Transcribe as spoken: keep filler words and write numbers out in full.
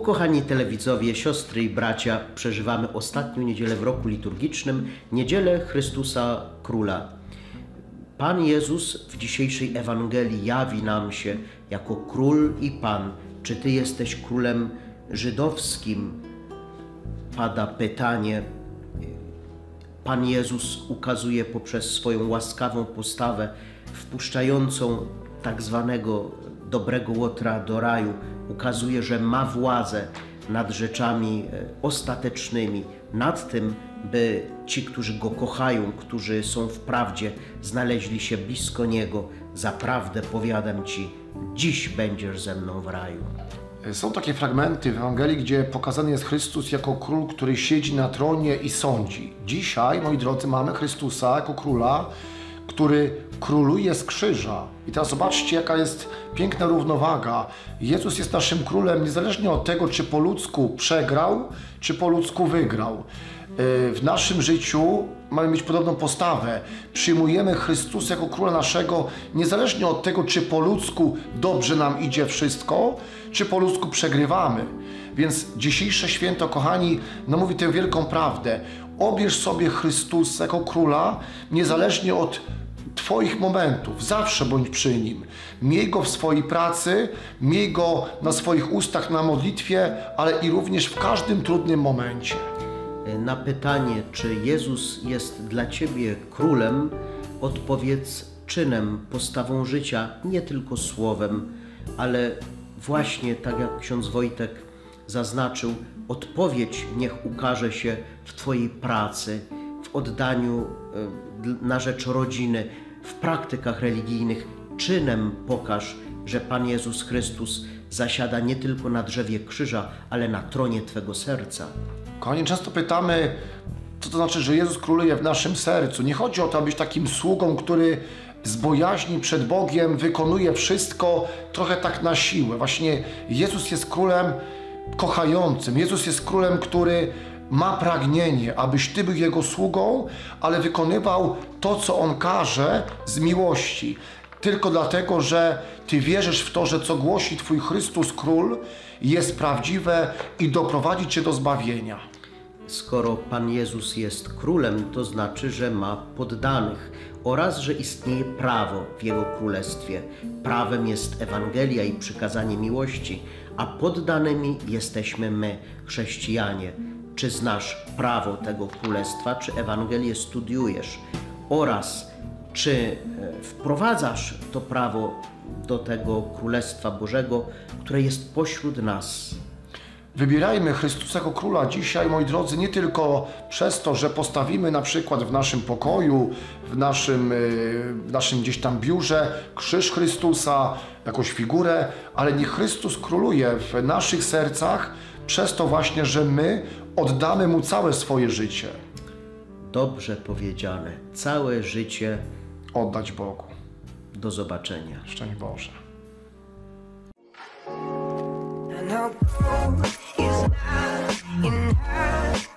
Kochani telewidzowie, siostry i bracia, przeżywamy ostatnią niedzielę w roku liturgicznym, Niedzielę Chrystusa Króla. Pan Jezus w dzisiejszej Ewangelii jawi nam się jako Król i Pan. Czy Ty jesteś królem żydowskim? Pada pytanie. Pan Jezus ukazuje poprzez swoją łaskawą postawę, wpuszczającą tak zwanego dobrego łotra do raju, ukazuje, że ma władzę nad rzeczami ostatecznymi, nad tym, by ci, którzy Go kochają, którzy są w prawdzie, znaleźli się blisko Niego. Zaprawdę powiadam Ci, dziś będziesz ze mną w raju. Są takie fragmenty w Ewangelii, gdzie pokazany jest Chrystus jako król, który siedzi na tronie i sądzi. Dzisiaj, moi drodzy, mamy Chrystusa jako króla, który króluje z krzyża. I teraz zobaczcie, jaka jest piękna równowaga. Jezus jest naszym królem niezależnie od tego, czy po ludzku przegrał, czy po ludzku wygrał. W naszym życiu mamy mieć podobną postawę. Przyjmujemy Chrystusa jako króla naszego niezależnie od tego, czy po ludzku dobrze nam idzie wszystko, czy po ludzku przegrywamy. Więc dzisiejsze święto, kochani, no mówi tę wielką prawdę. Obierz sobie Chrystusa jako króla niezależnie od Twoich momentów, zawsze bądź przy Nim. Miej Go w swojej pracy, miej Go na swoich ustach na modlitwie, ale i również w każdym trudnym momencie. Na pytanie, czy Jezus jest dla Ciebie królem, odpowiedz czynem, postawą życia, nie tylko słowem, ale właśnie tak jak ksiądz Wojtek zaznaczył, odpowiedź niech ukaże się w Twojej pracy, w oddaniu na rzecz rodziny, w praktykach religijnych. Czynem pokaż, że Pan Jezus Chrystus zasiada nie tylko na drzewie krzyża, ale na tronie Twego serca. Kochani, często pytamy, co to znaczy, że Jezus króluje w naszym sercu. Nie chodzi o to, aby być takim sługą, który z bojaźni przed Bogiem wykonuje wszystko trochę tak na siłę. Właśnie Jezus jest królem kochającym. Jezus jest królem, który ma pragnienie, abyś Ty był Jego sługą, ale wykonywał to, co On każe z miłości. Tylko dlatego, że Ty wierzysz w to, że co głosi Twój Chrystus Król jest prawdziwe i doprowadzi Cię do zbawienia. Skoro Pan Jezus jest królem, to znaczy, że ma poddanych oraz, że istnieje prawo w Jego królestwie. Prawem jest Ewangelia i przykazanie miłości, a poddanymi jesteśmy my, chrześcijanie. Czy znasz prawo tego królestwa, czy Ewangelię studiujesz oraz czy wprowadzasz to prawo do tego Królestwa Bożego, które jest pośród nas. Wybierajmy Chrystusa jako Króla dzisiaj, moi drodzy, nie tylko przez to, że postawimy na przykład w naszym pokoju, w naszym, w naszym gdzieś tam biurze krzyż Chrystusa, jakąś figurę, ale niech Chrystus króluje w naszych sercach przez to właśnie, że my oddamy Mu całe swoje życie. Dobrze powiedziane. Całe życie oddać Bogu. Do zobaczenia. Szczęść Boże. And I'll go is not in her.